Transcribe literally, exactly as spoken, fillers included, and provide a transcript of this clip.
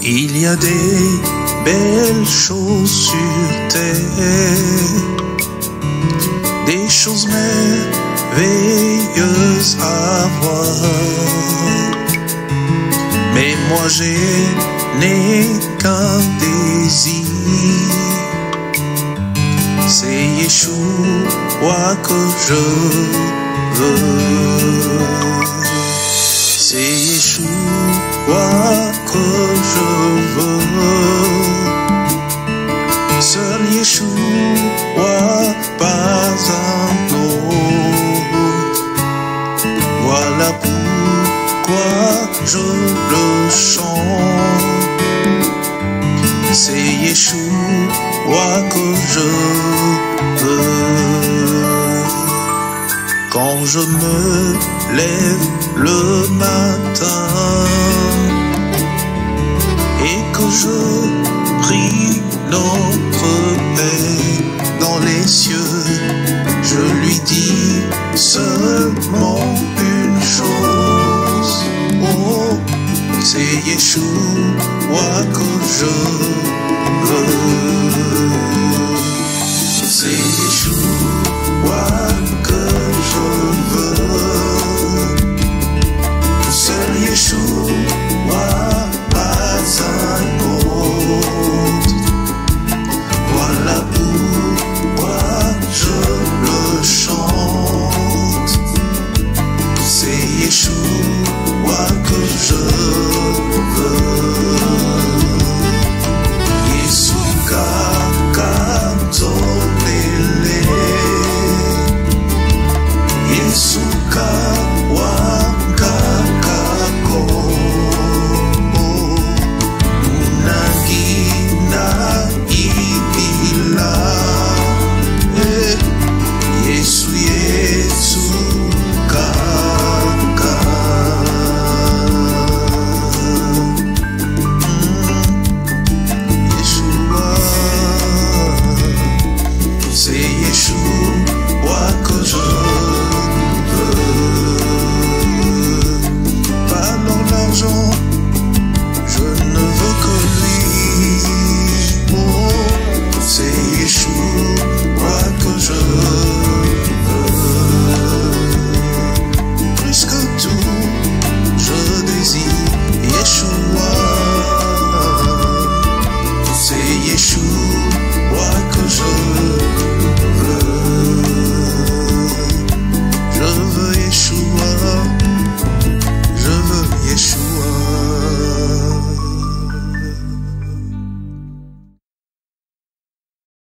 Il y a des belles choses sur terre, des choses merveilleuses à voir. Mais moi je n'ai qu'un désir, c'est Yeshua que je veux. C'est Yeshua que je veux. Seul Yeshua, pas un autre. Voilà pourquoi je le chante. C'est Yeshua que je veux. Quand je me lève le matin et que je prie notre Père dans les cieux, je lui dis seulement une chose: oh, c'est Yeshua que je veux. C'est Yeshua que je veux. Seul Yeshua, pas un autre. Voilà pourquoi je le chante. C'est Yeshua que je veux.